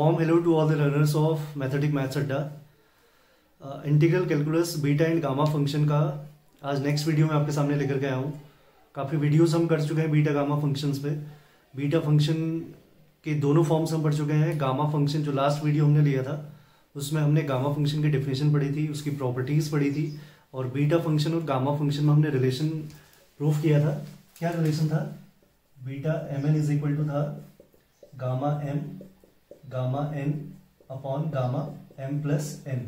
Warm hello to all the learners of mathematic maths Adda. Integral calculus beta and gamma function का आज next video में आपके सामने लेकर के आया हूँ। काफ़ी वीडियोस हम कर चुके हैं बीटा गामा फंक्शंस पे। बीटा फंक्शन के दोनों फॉर्म्स हम पढ़ चुके हैं। गामा फंक्शन जो लास्ट वीडियो हमने लिया था उसमें हमने गामा फंक्शन की डेफिनेशन पढ़ी थी, उसकी प्रॉपर्टीज़ पढ़ी थी, और बीटा फंक्शन और गामा फंक्शन में हमने रिलेशन प्रूफ किया था। क्या रिलेशन था? Beta m n is equal to था gamma n upon gamma m plus n,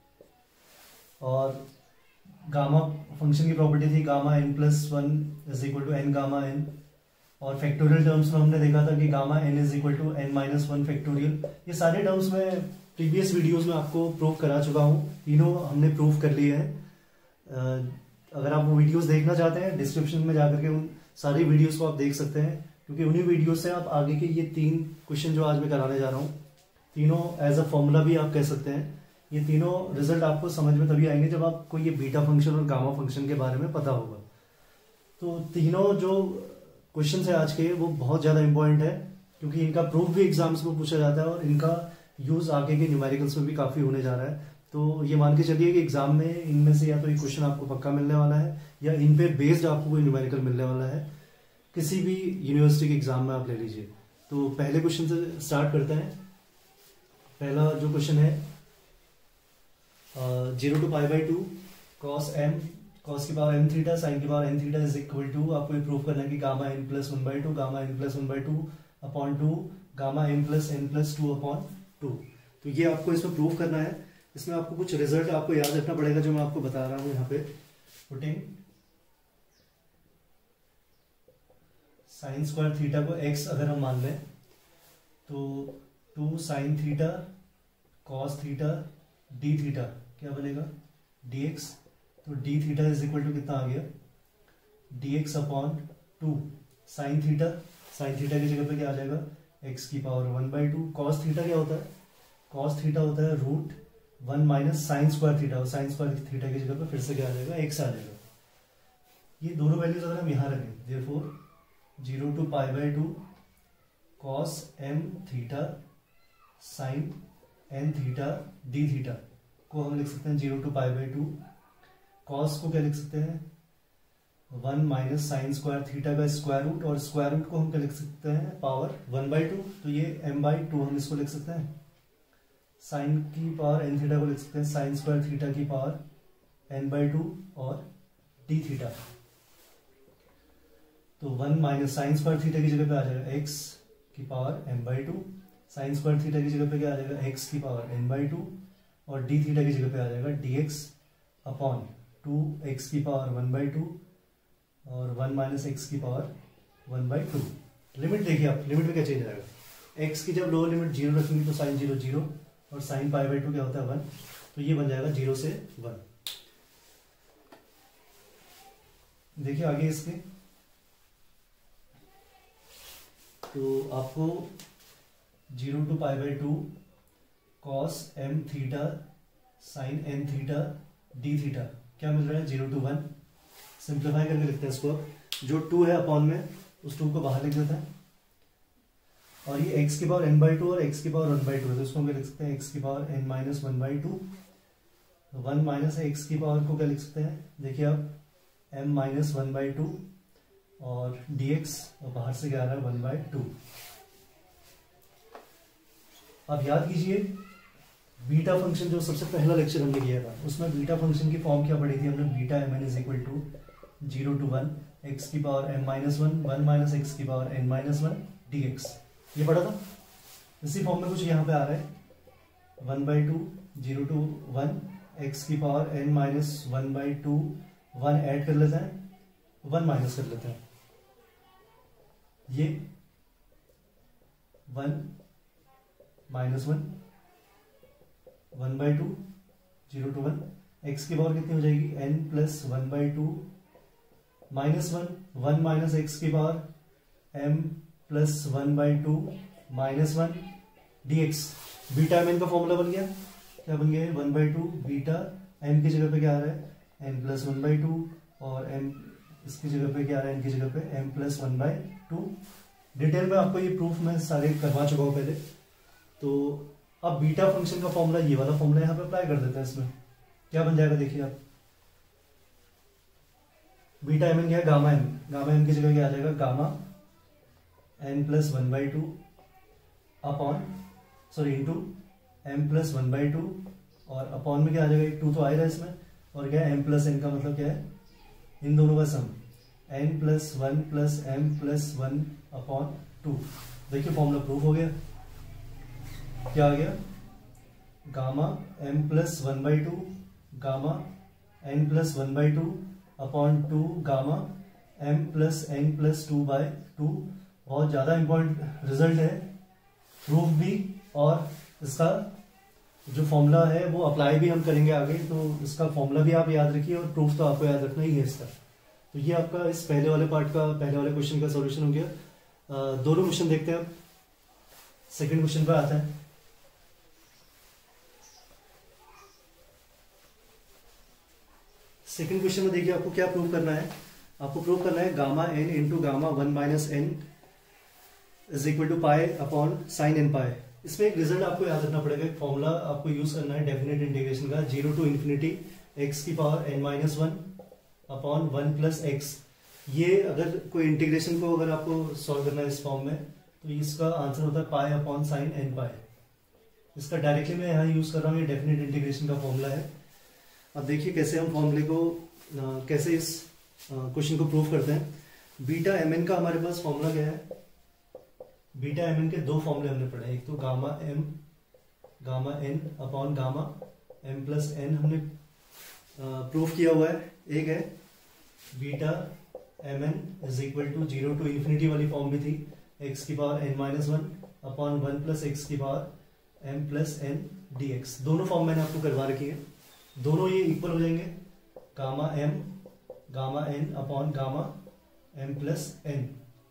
और गामा फंक्शन की प्रॉपर्टी थी gamma n plus one is equal to n gamma n, और फैक्टोरियल टर्म्स में हमने देखा था कि gamma n is equal to n minus one factorial. ये सारे टर्म्स में प्रीवियस वीडियोस में आपको प्रूव करा चुका हूँ, तीनों हमने प्रूव कर लिए हैं। अगर आप वो वीडियोस देखना चाहते हैं डिस्क्रिप्शन में जाकर के उन सारी वीडियोस को आप देख सकते हैं, क्योंकि उन्हीं वीडियो से आप आगे के ये तीन क्वेश्चन जो आज मैं कराने जा रहा हूँ, तीनों एज अ फॉर्मूला भी आप कह सकते हैं। ये तीनों रिजल्ट आपको समझ में तभी आएंगे जब आपको ये बीटा फंक्शन और गामा फंक्शन के बारे में पता होगा। तो तीनों जो क्वेश्चन है आज के वो बहुत ज़्यादा इंपॉर्टेंट है, क्योंकि इनका प्रूफ भी एग्जाम्स में पूछा जाता है और इनका यूज़ आगे के न्यूमेरिकल्स में भी काफ़ी होने जा रहा है। तो ये मान के चलिए कि एग्जाम में इनमें से या तो एक क्वेश्चन आपको पक्का मिलने वाला है या इन पे बेस्ड आपको कोई न्यूमेरिकल मिलने वाला है, किसी भी यूनिवर्सिटी के एग्जाम में आप ले लीजिए। तो पहले क्वेश्चन से स्टार्ट करते हैं। पहला जो क्वेश्चन है 0 to pi by two cos की पावर एम थीटा साइन की power n theta is equal to, आपको ये प्रूव करना है कि gamma n plus one by two gamma n plus one by two upon two gamma m plus n plus two upon two. तो ये आपको इसमें प्रूव करना है। इसमें आपको कुछ रिजल्ट आपको याद रखना पड़ेगा जो मैं आपको बता रहा हूँ यहाँ पे। पुटिंग साइन स्क्वायर थीटा को x अगर हम मान लें तो 2 sine theta cos theta d theta क्या बनेगा? dx। तो d theta is equal to कितना आ गया? dx अपॉन 2 साइन थीटा की जगह पे क्या आ जाएगा? x की power 1 by two. Cos theta क्या होता है? कॉस थीटा होता है root 1 minus sine square theta, और साइन स्क्वायर थीटा की जगह पे फिर से क्या आ जाएगा? x आ जाएगा। ये दोनों वैल्यूज अगर हम यहाँ रखें, therefore 0 to pi by two cos m theta sine n theta d theta को हम लिख सकते हैं 0 to pi by two. Cos को क्या लिख सकते हैं? 1 माइनस साइन स्क्वायर थीटा का स्क्वायर रूट, और स्क्वायर रूट को हम क्या लिख सकते हैं? Power 1 by two. तो ये m बाई टू हम इसको लिख सकते हैं। साइन की पावर एन थीटा को लिख सकते हैं साइन स्क्वायर थीटा की पावर n बाई टू और डी थीटा। तो 1 माइनस साइन स्क्वायर थीटा की जगह पे आ जाएगा x की power m by two, sine square theta की जगह पे क्या आ जाएगा? x की पावर n बाई टू, और डी थीटा की जगह पे आ जाएगा dx अपॉन 2x की पावर 1 बाई टू और 1 माइनस x की पावर 1 बाई टू। लिमिट देखिए आप, लिमिट में क्या चेंज आएगा? x की जब लोअर लिमिट 0 रखेंगे तो साइन 0 0, और साइन पाई बाई टू क्या होता है 1, तो ये बन जाएगा 0 से 1। देखिए आगे इसके, तो आपको 0 to pi by two cos m theta sine n theta d theta क्या मिल रहा है? 0 to 1। सिंप्लीफाई करके लिखते हैं इसको। अब जो 2 है अपॉन में उस 2 को बाहर लिख देते हैं, और ये x की पावर n बाई टू और x की पावर 1 बाई टू है, तो इसको हम क्या लिख सकते हैं? x की power n minus one by two. 1 minus x की पावर को क्या लिख सकते हैं? देखिए अब m minus one by two और dx, और बाहर से क्या आ रहा है? 1 बाई टू। अब याद कीजिए बीटा फंक्शन जो सबसे पहला लेक्चर हमने किया था उसमें बीटा फंक्शन की फॉर्म क्या पढ़ी थी हमने? Beta m n is equal to 0 to 1 x की power m minus one, 1 minus x की power n minus one dx, ये पढ़ा था। इसी फॉर्म में कुछ यहाँ पे आ रहा है 1 बाई टू 0 to 1 x की power n minus one by two, 1 add कर लेते हैं, 1 माइनस कर लेते हैं, ये 1 minus one 1 by two 0 to 1 x की पावर कितनी हो जाएगी? n plus 1 by two minus 1 minus x की power m plus 1 by two minus 1 dx। Beta m n का फॉर्मूला बन गया। क्या बन गया? 1 बाई टू बीटा m की जगह पे क्या आ रहा है? n प्लस 1 बाई टू, और m इसकी जगह पे क्या आ रहा है? n की जगह पे m plus 1 by two. Detail में आपको ये प्रूफ मैं सारे करवा चुका हूँ पहले। तो अब बीटा फंक्शन का फॉर्मूला, ये वाला फॉर्मूला यहाँ पे अप्लाई कर देते हैं। इसमें क्या बन जाएगा देखिए आप, बीटा एम एन क्या है, गामा एम, गामा एम की जगह क्या आ जाएगा, gamma n plus 1/2 upon sorry into m plus 1/2, और अपॉन में क्या आ जाएगा, 2 तो आ ही रहा है इसमें, और क्या है एम प्लस एन का मतलब क्या है, इन दोनों का sum, n plus 1 plus m plus 1 upon 2। देखिए फॉर्मूला प्रूफ हो गया, क्या आ गया, gamma m plus 1/2 gamma n plus 1/2 upon 2 gamma m plus n plus 2/2। बहुत ज्यादा इंपॉर्टेंट रिजल्ट है, प्रूफ भी, और इसका जो फॉर्मूला है वो अप्लाई भी हम करेंगे आगे, तो इसका फॉर्मूला भी आप याद रखिए और प्रूफ तो आपको याद रखना ही है इसका। तो ये आपका इस पहले वाले पार्ट का, पहले वाले क्वेश्चन का सॉल्यूशन हो गया। दोनों क्वेश्चन देखते हैं, सेकंड क्वेश्चन पे आता है। सेकंड क्वेश्चन में देखिए आपको क्या प्रूव करना है, आपको प्रूव करना है gamma n into gamma 1 minus n is equal to pi upon sine n pi. इसमें एक रिजल्ट आपको याद रखना पड़ेगा, एक फॉर्मूला आपको यूज करना है डेफिनेट इंटीग्रेशन का, 0 टू इन्फिनिटी एक्स की power n minus 1 upon 1 plus x. ये अगर कोई इंटीग्रेशन को अगर आपको सॉल्व करना है इस फॉर्म में, तो इसका आंसर होता है pi upon sine n pi. इसका डायरेक्टली मैं यहाँ यूज कर रहा हूँ, ये डेफिनेट इंटीग्रेशन का फॉर्मूला है। अब देखिए कैसे हम फॉर्मूले को कैसे इस क्वेश्चन को प्रूव करते हैं। बीटा एम एन का हमारे पास फॉर्मूला क्या है, बीटा एम एन के दो फॉर्मूले हमने पढ़े, एक तो gamma gamma n upon gamma m plus n हमने प्रूफ किया हुआ है, एक है beta m n is equal to 0 to infinity वाली फॉर्म भी थी, एक्स की power n minus 1 upon 1 plus x की power m plus n d x. दोनों फॉर्म मैंने आपको करवा रखी है, दोनों ये इक्वल हो जाएंगे, gamma m gamma n upon gamma m plus n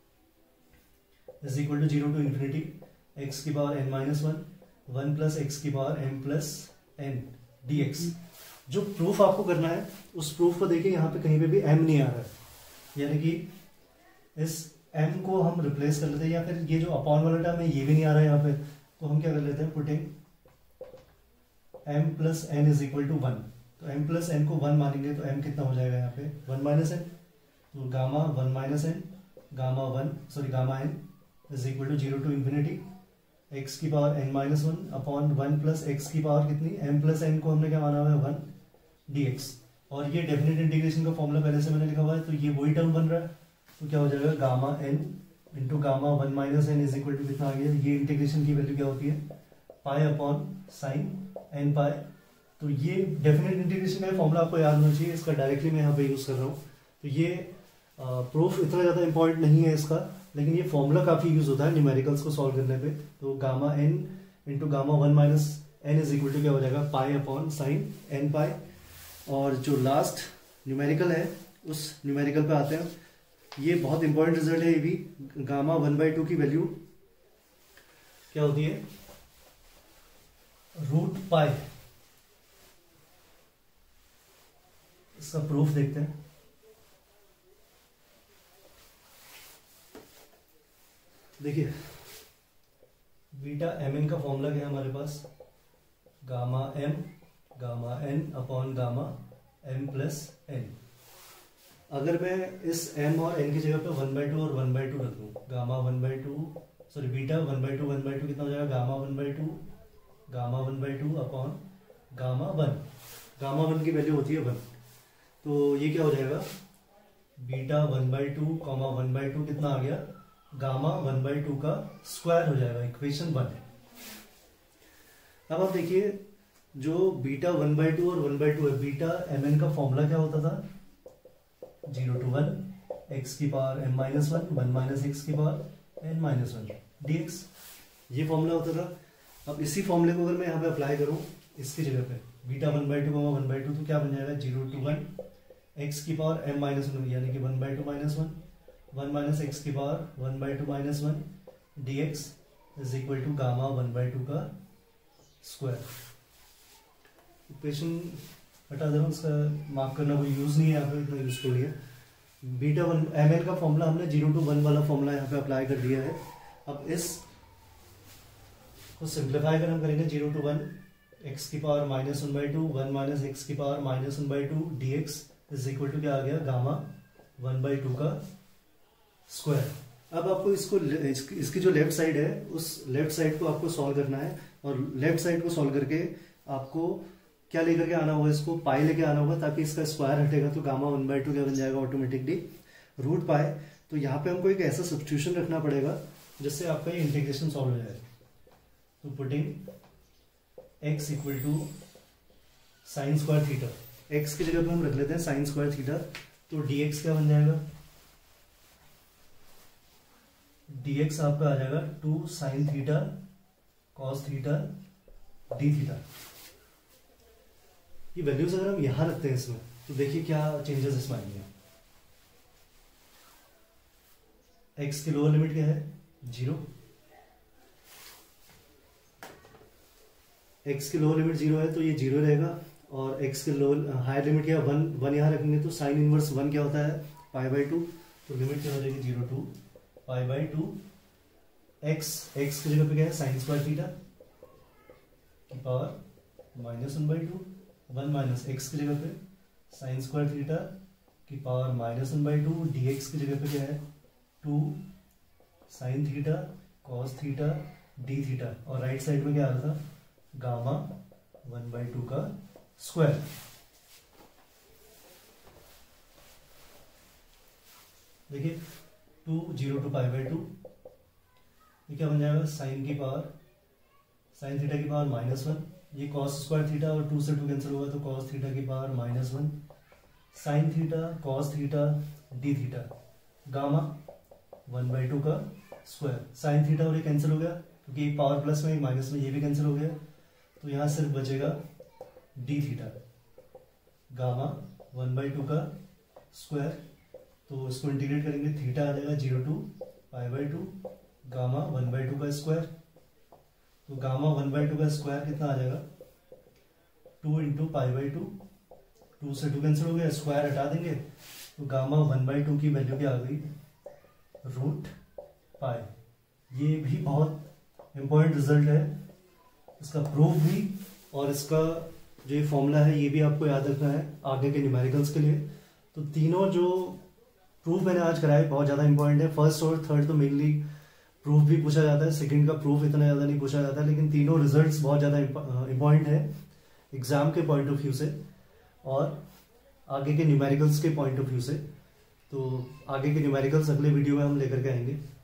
is equal to 0 to infinity x की power n minus 1 plus x की power m plus n d x. जो प्रूफ आपको करना है उस प्रूफ को देखिए, यहाँ पे कहीं पे भी m नहीं आ रहा है, यानी कि इस m को हम रिप्लेस कर लेते हैं, या फिर ये जो अपॉन वाला टर्म है ये भी नहीं आ रहा है यहाँ पे, तो हम क्या कर लेते हैं, putting m plus n is equal to 1। तो m प्लस एन को 1 मानेंगे तो m कितना हो जाएगा यहाँ पे 1 माइनस एन, तो gamma 1 minus n gamma gamma n is equal to 0 to infinity x की power n minus 1 upon 1 plus x की पावर कितनी, m प्लस एन को हमने क्या माना हुआ है 1 dx। और ये डेफिनेट इंटीग्रेशन का फॉर्मूला पहले से मैंने लिखा हुआ है, तो ये वही टर्म बन रहा है, तो क्या हो जाएगा gamma n into gamma 1 minus n is equal to कितना आ गया, ये इंटीग्रेशन की वैल्यू क्या होती है pi upon sine n pi. तो ये डेफिनेट इंटीग्रेशन का फॉर्मूला आपको याद होना चाहिए, इसका डायरेक्टली मैं यहाँ पे यूज कर रहा हूँ। तो ये प्रूफ इतना ज्यादा इंपॉर्टेंट नहीं है इसका, लेकिन ये फॉर्मूला काफी यूज होता है न्यूमेरिकल्स को सॉल्व करने पे। तो gamma n into gamma 1 minus n is equal to क्या हो जाएगा pi upon sine n pi. और जो लास्ट न्यूमेरिकल है उस न्यूमेरिकल पे आते हैं, ये बहुत इंपॉर्टेंट रिजल्ट है ये भी। गामा 1/2 की वैल्यू क्या होती है रूट पाई। इसका प्रूफ देखते हैं। देखिए बीटा एम एन का फॉर्मूला क्या है हमारे पास, gamma n upon gamma m plus n. अगर मैं इस m और n की जगह पे 1/2 और 1/2 रख दूं, गामा 1/2 सॉरी बीटा 1/2 कितना हो जाएगा गामा 1/2 अपॉन गामा 1। गामा 1 की वैल्यू होती है 1, तो ये क्या हो जाएगा बीटा 1/2 कॉमा 1/2 कितना आ गया गामा 1/2 का स्क्वायर हो जाएगा, इक्वेशन 1। अब आप देखिए जो बीटा 1/2 और 1/2 है, बीटा एम एन का फॉर्मूला क्या होता था 0 टू 1 एक्स की power m minus 1 minus x की पावर n माइनस 1 dx, ये फॉर्मूला होता था। अब इसी फॉर्मूले को अगर मैं यहाँ पे अप्लाई करूँ इसकी जगह पे बीटा 1/2 1/2, तो क्या बन जाएगा 0 टू 1 एक्स की पावर m माइनस 1 यानी कि 1/2 माइनस 1 माइनस एक्स की power 1/2 minus 1 dx is equal to gamma 1/2 का स्क्वायर। इक्वेशन हटा दे रहा हूँ, इसका मार्क करना कोई यूज नहीं है यहाँ पे, इतना यूजफुल नहीं है। बीटा 1 एम एन का फॉर्मूला हमने 0 टू 1 वाला फॉर्मूला यहाँ पे अप्लाई कर दिया है। अब इस इसको सिंप्लीफाई अगर हम करेंगे 0 to 1 x की पावर -1/2 1 माइनस एक्स की power -1/2 dx is equal to क्या आ गया गामा 1/2 का स्क्वायर। अब आपको इसकी जो लेफ्ट साइड है उस लेफ्ट साइड को आपको सॉल्व करना है और लेफ्ट साइड को सॉल्व करके आपको क्या लेकर के आना होगा, इसको पाई लेके आना होगा ताकि इसका स्क्वायर हटेगा तो गामा 1/2 क्या बन जाएगा ऑटोमेटिकली रूट पाई। तो यहाँ पे हमको एक ऐसा सब्स्टिट्यूशन रखना पड़ेगा जिससे आपका ये इंटीग्रेशन सॉल्व हो जाए। तो putting x equal to sine square theta, x की जगह पे हम रख लेते हैं साइन स्क्वायर थीटा, तो dx क्या बन जाएगा, dx आपका आ जाएगा 2 sine theta cos theta d theta. ये वैल्यूज अगर हम यहां रखते हैं इसमें तो देखिए क्या चेंजेस इसमें आएंगे। x की लोअर लिमिट क्या है 0, x की लोअर लिमिट 0 है तो ये 0 रहेगा और x की लोअर हायर लिमिट क्या 1 यहाँ रखेंगे तो साइन इनवर्स 1 क्या होता है π/2, तो लिमिट क्या हो जाएगी 0 to π/2 x की जगह पे क्या है साइन स्क्वायर थीटा की पावर -1/2 1 माइनस एक्स की जगह पे साइन स्क्वायर थीटा की पावर -1/2 dx की जगह पे क्या है 2 sine theta cos theta d theta और राइट साइड में क्या आ रहा था गामा 1/2 का स्क्वायर। देखिए 2 0 to π/2 ये क्या बन जाएगा साइन की पावर साइन थीटा की पावर -1, ये कॉस स्क्वायर थीटा और 2 से 2 कैंसिल होगा तो कॉस थीटा की power -1 sine theta cos theta d theta gamma 1/2 का स्क्वायर। साइन थीटा और ये कैंसिल हो गया क्योंकि एक पावर प्लस में एक माइनस में, ये भी कैंसिल हो गया तो यहां सिर्फ बचेगा डी थीटा गामा 1/2 का स्क्वायर। तो इसको इंटीग्रेट करेंगे थीटा आ जाएगा 0 to π/2 गामा 1/2 का स्क्वायर। तो गामा 1/2 का स्क्वायर कितना आ जाएगा 2 into π/2, 2 से 2 कैंसिल हो गया स्क्वायर हटा देंगे तो गामा 1/2 की वैल्यू क्या आ गई रूट पाई। ये भी बहुत इंपॉर्टेंट रिजल्ट है, इसका प्रूफ भी और इसका जो ये फॉर्मूला है ये भी आपको याद रखना है आगे के न्यूमेरिकल्स के लिए। तो तीनों जो प्रूफ मैंने आज कराए बहुत ज़्यादा इंपॉर्टेंट है। फर्स्ट और थर्ड तो मेनली प्रूफ भी पूछा जाता है, सेकंड का प्रूफ इतना ज़्यादा नहीं पूछा जाता है, लेकिन तीनों रिजल्ट्स बहुत ज़्यादा इंपॉर्टेंट है एग्जाम के पॉइंट ऑफ व्यू से और आगे के न्यूमेरिकल्स के पॉइंट ऑफ व्यू से। तो आगे के न्यूमेरिकल्स अगले वीडियो में हम लेकर के आएंगे।